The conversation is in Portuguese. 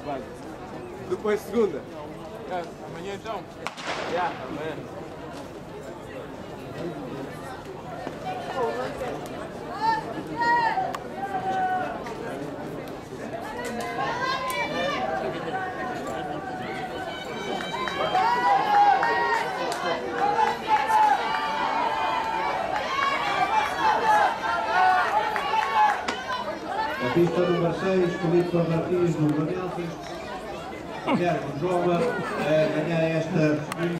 Vale. Depois segunda. Amanhã então? Amanhã. A pista número 6, Filipe Martins do Vanelsis. Guilherme João a ganhar esta